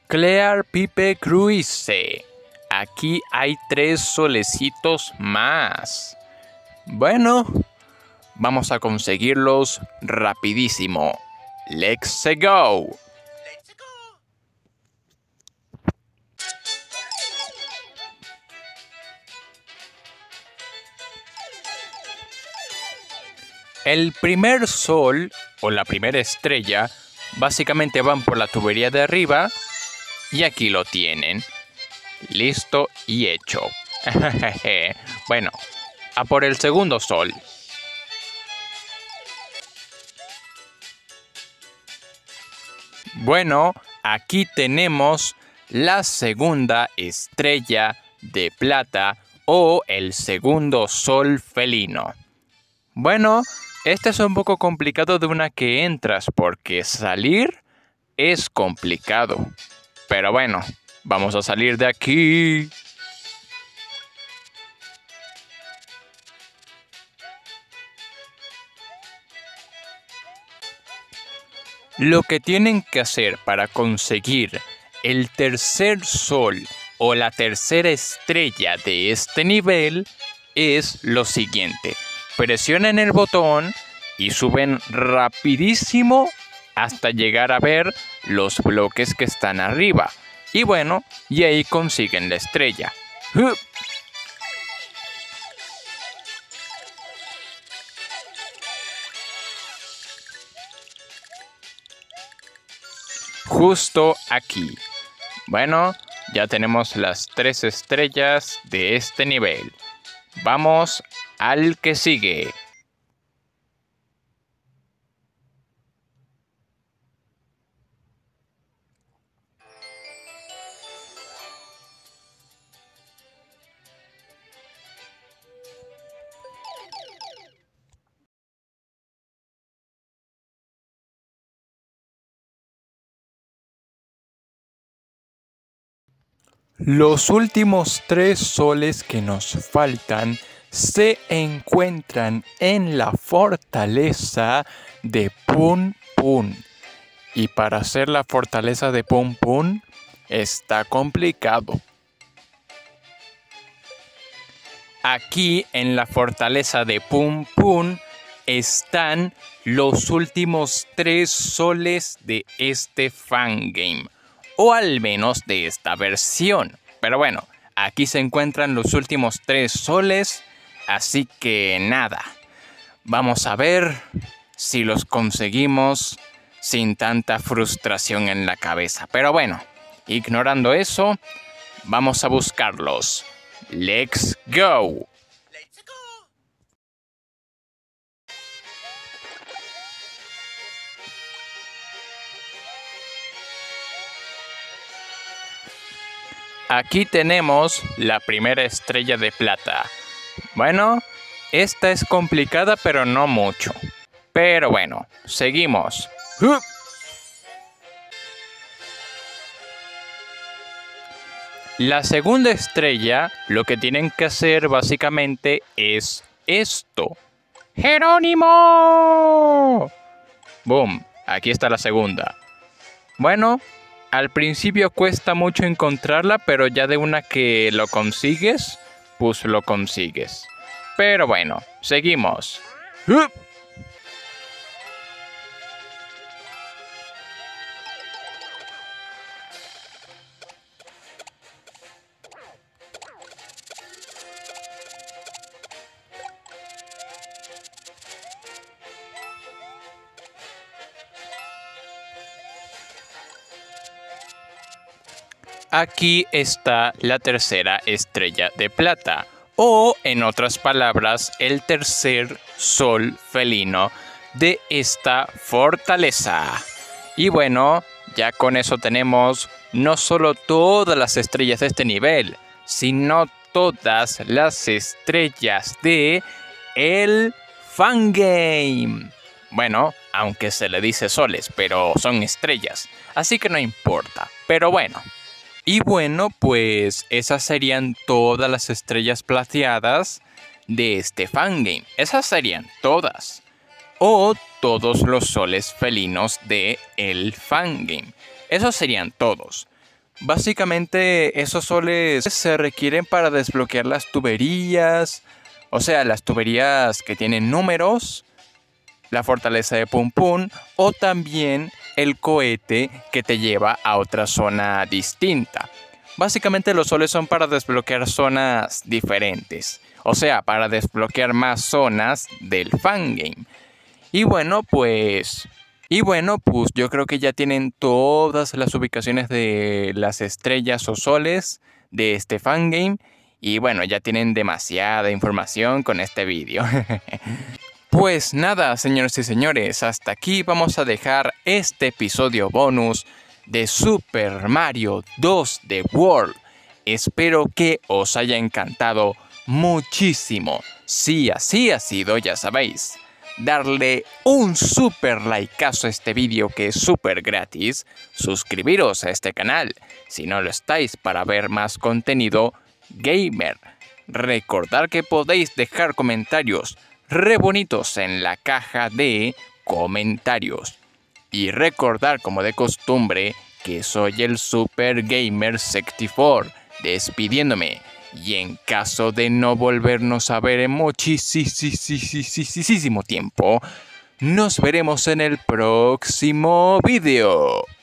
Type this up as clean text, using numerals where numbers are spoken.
Clear Pipe Cruise. Aquí hay 3 solecitos más. Bueno, vamos a conseguirlos rapidísimo. Let's go. El primer sol o la primera estrella básicamente van por la tubería de arriba y aquí lo tienen. Listo y hecho. Bueno, a por el segundo sol. Bueno, aquí tenemos la segunda estrella de plata o el segundo sol felino. Bueno, este es un poco complicado de una que entras porque salir es complicado. Pero bueno, vamos a salir de aquí. Lo que tienen que hacer para conseguir el tercer sol o la tercera estrella de este nivel es lo siguiente. Presionen el botón y suben rapidísimo hasta llegar a ver los bloques que están arriba. Y bueno, y ahí consiguen la estrella. Justo aquí. Bueno, ya tenemos las 3 estrellas de este nivel. Vamos al que sigue. Los últimos 3 soles que nos faltan se encuentran en la fortaleza de Pun Pun. Y para hacer la fortaleza de Pun Pun está complicado. Aquí en la fortaleza de Pun Pun están los últimos 3 soles de este fangame. O al menos de esta versión. Pero bueno, aquí se encuentran los últimos 3 soles. Así que nada. Vamos a ver si los conseguimos sin tanta frustración en la cabeza. Pero bueno, ignorando eso, vamos a buscarlos. ¡Let's go! Aquí tenemos la primera estrella de plata. Bueno, esta es complicada pero no mucho. Pero bueno, seguimos. La segunda estrella, lo que tienen que hacer básicamente es esto. ¡Jerónimo! ¡Boom! Aquí está la segunda. Bueno, al principio cuesta mucho encontrarla, pero ya de una que lo consigues, pues lo consigues. Pero bueno, seguimos. Aquí está la tercera estrella de plata, o en otras palabras, el tercer sol felino de esta fortaleza. Y bueno, ya con eso tenemos no solo todas las estrellas de este nivel, sino todas las estrellas de el fangame. Bueno, aunque se le dice soles, pero son estrellas, así que no importa. Pero bueno. Y bueno, pues esas serían todas las estrellas plateadas de este fangame. Esas serían todas. O todos los soles felinos de el fangame. Esos serían todos. Básicamente esos soles se requieren para desbloquear las tuberías, o sea, las tuberías que tienen números, la fortaleza de Pum Pum o también el cohete que te lleva a otra zona distinta. Básicamente los soles son para desbloquear zonas diferentes, o sea, para desbloquear más zonas del fangame. Y bueno, pues yo creo que ya tienen todas las ubicaciones de las estrellas o soles de este fangame. Y bueno, ya tienen demasiada información con este vídeo. Pues nada, señores y señores, hasta aquí vamos a dejar este episodio bonus de Super Mario 2 The World. Espero que os haya encantado muchísimo. Si así ha sido, ya sabéis, darle un super likeazo a este vídeo que es súper gratis, suscribiros a este canal si no lo estáis para ver más contenido gamer. Recordad que podéis dejar comentarios re bonitos en la caja de comentarios. Y recordar como de costumbre que soy el Super Gamer 64, despidiéndome. Y en caso de no volvernos a ver en muchísimo tiempo, nos veremos en el próximo vídeo.